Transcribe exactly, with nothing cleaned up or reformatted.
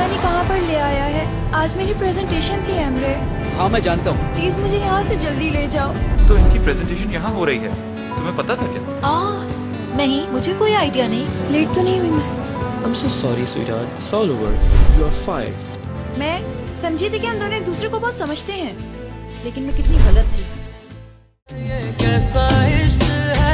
पता नहीं कहाँ पर ले आया है। आज मेरी प्रेजेंटेशन थी एमरे। हाँ मैं जानता हूँ। प्लीज मुझे यहाँ से जल्दी ले जाओ। तो इनकी प्रेजेंटेशन यहाँ हो रही है, तुम्हें पता था क्या? आ, नहीं, मुझे कोई आइडिया नहीं। लेट तो नहीं हुई मैं? I'm so sorry, sweetheart. It's all over. You are fired. मैं समझी थी कि हम दोनों एक दूसरे को बहुत समझते हैं, लेकिन मैं कितनी गलत थी। ये कैसा इश्क है